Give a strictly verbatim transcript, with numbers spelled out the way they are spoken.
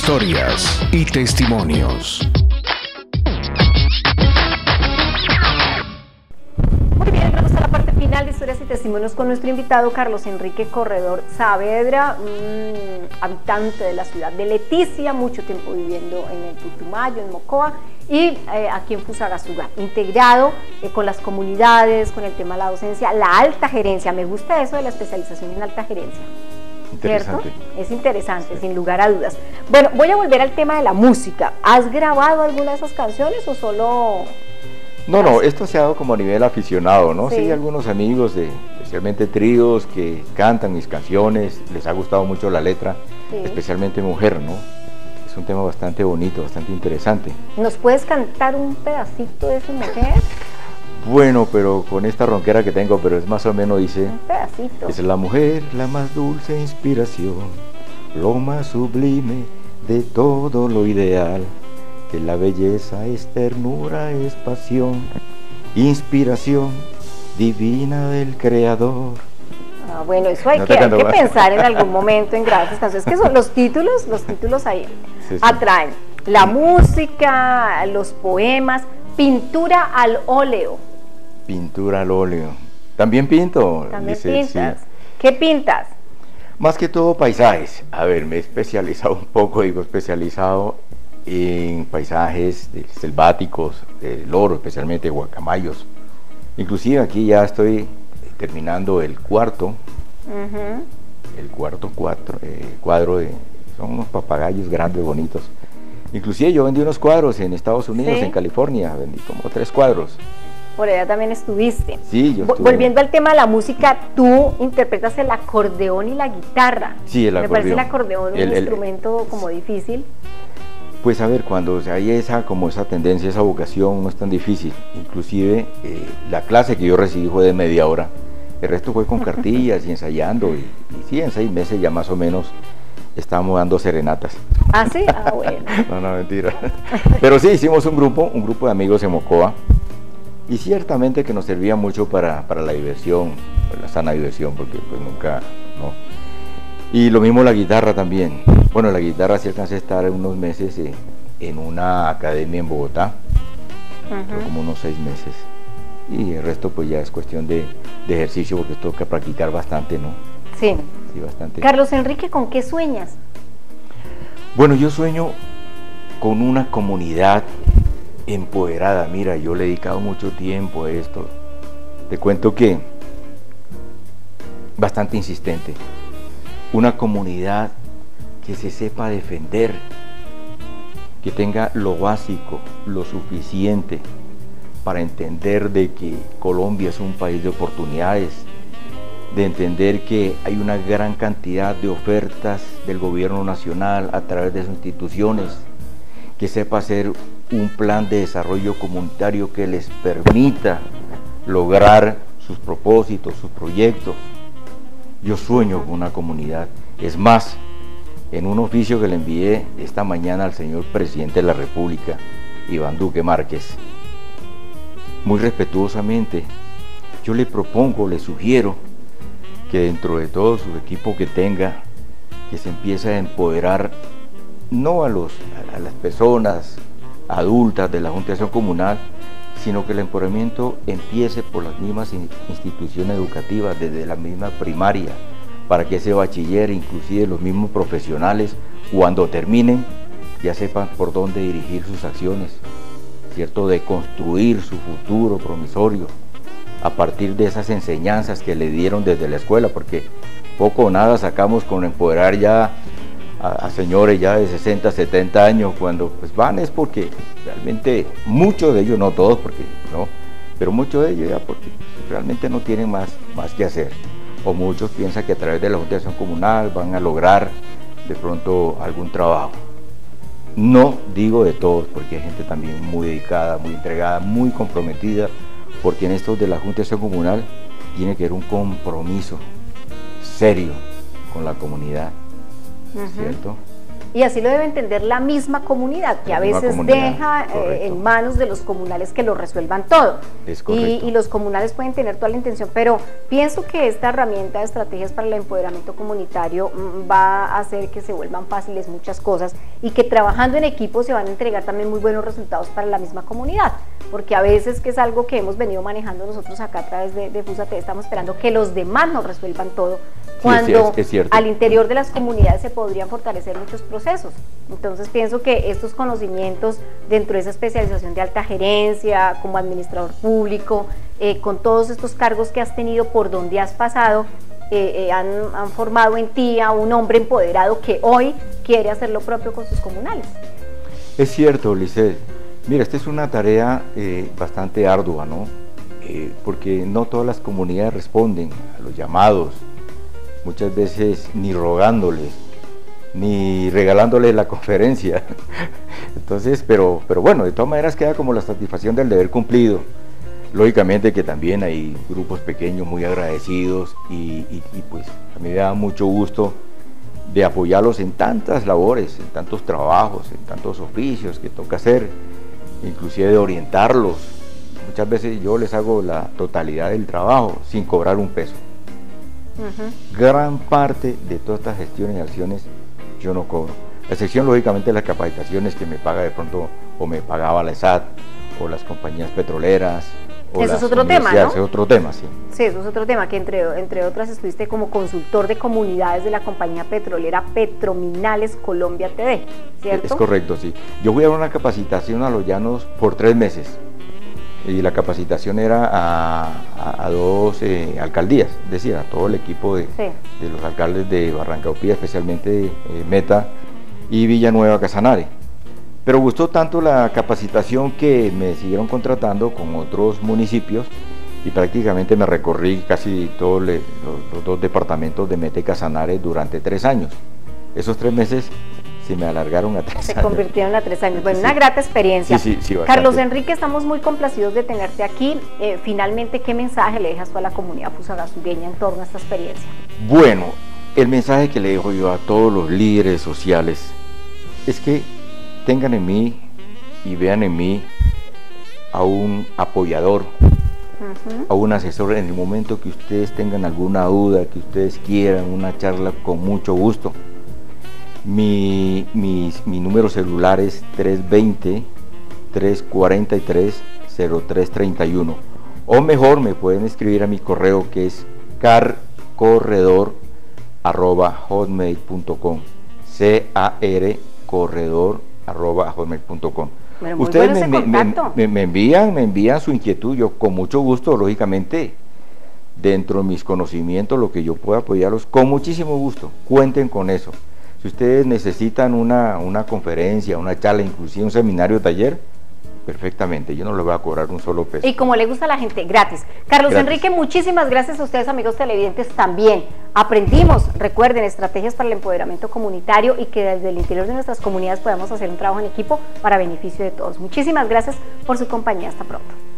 Historias y testimonios. Muy bien, entramos a la parte final de Historias y Testimonios con nuestro invitado Carlos Enrique Corredor Saavedra, mmm, habitante de la ciudad de Leticia, mucho tiempo viviendo en el Putumayo, en Mocoa, y eh, aquí en Fusagasugá, integrado eh, con las comunidades, con el tema de la docencia, la alta gerencia. Me gusta eso de la especialización en alta gerencia. Interesante. ¿Cierto? Es interesante, sí, sin lugar a dudas. Bueno, voy a volver al tema de la música. ¿Has grabado alguna de esas canciones o solo...? No, no, esto se ha dado como a nivel aficionado, ¿no? Sí, sí algunos amigos, de, especialmente tríos, que cantan mis canciones, les ha gustado mucho la letra, sí. Especialmente Mujer, ¿no? Es un tema bastante bonito, bastante interesante. ¿Nos puedes cantar un pedacito de esa Mujer? Bueno, pero con esta ronquera que tengo, pero es más o menos, dice... Un pedacito. Es la mujer, la más dulce inspiración, lo más sublime de todo lo ideal, que la belleza es ternura, es pasión, inspiración divina del Creador. Ah, bueno, eso hay, no que, hay que pensar en algún momento en grabar esas canciones. Es que son los títulos, los títulos ahí sí, sí. atraen. La música, los poemas, pintura al óleo. Pintura al óleo. También pinto. También dice, pintas. Sí. ¿Qué pintas? Más que todo paisajes. A ver, me he especializado un poco, digo especializado en paisajes de selváticos, de loro, especialmente guacamayos. Inclusive aquí ya estoy terminando el cuarto, uh-huh. el cuarto cuatro, eh, cuadro de, son unos papagayos grandes, bonitos. Inclusive yo vendí unos cuadros en Estados Unidos, ¿sí? En California, vendí como tres cuadros. Por allá también estuviste. Sí, yo estuve. Volviendo al tema de la música, tú interpretas el acordeón y la guitarra. Sí, el acordeón. Me parece el acordeón el, un el, instrumento como difícil. Pues a ver, cuando hay esa, como esa tendencia, esa vocación, no es tan difícil. Inclusive eh, la clase que yo recibí fue de media hora. El resto fue con cartillas y ensayando. Y, y sí, en seis meses ya más o menos estábamos dando serenatas. ¿Ah, sí? Ah, bueno. No, no, mentira. Pero sí, hicimos un grupo, un grupo de amigos en Mocoa. Y ciertamente que nos servía mucho para, para la diversión, la sana diversión, porque pues nunca, ¿no? Y lo mismo la guitarra también. Bueno, la guitarra sí alcancé a estar unos meses eh, en una academia en Bogotá, uh-huh. como unos seis meses. Y el resto pues ya es cuestión de, de ejercicio, porque tengo que practicar bastante, ¿no? Sí. Sí, bastante. Carlos Enrique, ¿con qué sueñas? Bueno, yo sueño con una comunidad empoderada. Mira, yo le he dedicado mucho tiempo a esto. Te cuento que bastante insistente. Una comunidad que se sepa defender, que tenga lo básico, lo suficiente para entender de que Colombia es un país de oportunidades, de entender que hay una gran cantidad de ofertas del gobierno nacional a través de sus instituciones, que sepa hacer un plan de desarrollo comunitario que les permita lograr sus propósitos, sus proyectos. Yo sueño con una comunidad. Es más, en un oficio que le envié esta mañana al señor presidente de la República, Iván Duque Márquez, muy respetuosamente, yo le propongo, le sugiero que dentro de todo su equipo que tenga, que se empiece a empoderar no a, los, a las personas adultas de la Junta de Acción Comunal, sino que el empoderamiento empiece por las mismas instituciones educativas, desde la misma primaria, para que ese bachiller, inclusive los mismos profesionales, cuando terminen, ya sepan por dónde dirigir sus acciones, ¿cierto? De construir su futuro promisorio a partir de esas enseñanzas que le dieron desde la escuela, porque poco o nada sacamos con empoderar ya a, a señores ya de sesenta, setenta años, cuando pues van es porque realmente muchos de ellos, no todos, porque no, pero muchos de ellos ya porque realmente no tienen más, más que hacer, o muchos piensan que a través de la Junta de Acción Comunal van a lograr de pronto algún trabajo. No digo de todos, porque hay gente también muy dedicada, muy entregada, muy comprometida, porque en esto de la Junta de Acción Comunal tiene que haber un compromiso serio con la comunidad, uh-huh. ¿cierto? Y así lo debe entender la misma comunidad, que la a veces deja eh, en manos de los comunales que lo resuelvan todo. Es y, y los comunales pueden tener toda la intención, pero pienso que esta herramienta de estrategias para el empoderamiento comunitario mm, va a hacer que se vuelvan fáciles muchas cosas y que trabajando en equipo se van a entregar también muy buenos resultados para la misma comunidad, porque a veces, que es algo que hemos venido manejando nosotros acá a través de, de FUSATE, estamos esperando que los demás nos resuelvan todo, cuando sí, es, es cierto. Al interior de las comunidades se podrían fortalecer muchos procesos. Entonces pienso que estos conocimientos dentro de esa especialización de alta gerencia, como administrador público, eh, con todos estos cargos que has tenido por donde has pasado, eh, eh, han, han formado en ti a un hombre empoderado que hoy quiere hacer lo propio con sus comunales. Es cierto, Lisset. Mira, esta es una tarea eh, bastante ardua, ¿no? Eh, porque no todas las comunidades responden a los llamados, muchas veces ni rogándoles, ni regalándoles la conferencia. Entonces, pero, pero bueno, de todas maneras queda como la satisfacción del deber cumplido. Lógicamente que también hay grupos pequeños muy agradecidos y, y, y pues a mí me da mucho gusto de apoyarlos en tantas labores, en tantos trabajos, en tantos oficios que toca hacer, inclusive de orientarlos. Muchas veces yo les hago la totalidad del trabajo sin cobrar un peso. Uh-huh. Gran parte de todas estas gestiones y acciones yo no cobro, a excepción lógicamente de las capacitaciones que me paga de pronto o me pagaba la E S A T o las compañías petroleras. O eso las es otro tema, ¿no? Eso es otro tema, sí. Sí, eso es otro tema, que entre, entre otras estuviste como consultor de comunidades de la compañía petrolera Petrominales Colombia T V, ¿cierto? Es correcto, sí. Yo fui a una capacitación a Los Llanos por tres meses y la capacitación era a, a, a dos eh, alcaldías, es decir, a todo el equipo de, sí. de los alcaldes de Barrancaupía, especialmente eh, Meta y Villanueva Casanare. Pero gustó tanto la capacitación que me siguieron contratando con otros municipios y prácticamente me recorrí casi todos los, los dos departamentos de Meta y Casanare durante tres años. Esos tres meses se me alargaron a tres se años. Se convirtieron a tres años. Bueno, sí. Una grata experiencia. Sí, sí, sí, Carlos Enrique, estamos muy complacidos de tenerte aquí. Eh, finalmente, ¿qué mensaje le dejas tú a la comunidad fusagasureña en torno a esta experiencia? Bueno, el mensaje que le dejo yo a todos los líderes sociales es que tengan en mí y vean en mí a un apoyador, uh-huh. a un asesor en el momento que ustedes tengan alguna duda, que ustedes quieran una charla, con mucho gusto. Mi, mi, mi número celular es tres dos cero, tres cuatro tres, cero tres tres uno, o mejor me pueden escribir a mi correo, que es carcorredor arroba hotmail punto com, C A R corredor arroba hotmail punto com. Bueno, ustedes bueno me, me, me, me envían me envían su inquietud, yo con mucho gusto, lógicamente dentro de mis conocimientos, lo que yo pueda apoyarlos, con muchísimo gusto, cuenten con eso. Si ustedes necesitan una, una conferencia, una charla, inclusive un seminario, taller, perfectamente, yo no les voy a cobrar un solo peso. Y como le gusta a la gente, gratis. Carlos gratis. Enrique, muchísimas gracias a ustedes, amigos televidentes, también. Aprendimos, recuerden, estrategias para el empoderamiento comunitario y que desde el interior de nuestras comunidades podamos hacer un trabajo en equipo para beneficio de todos. Muchísimas gracias por su compañía, hasta pronto.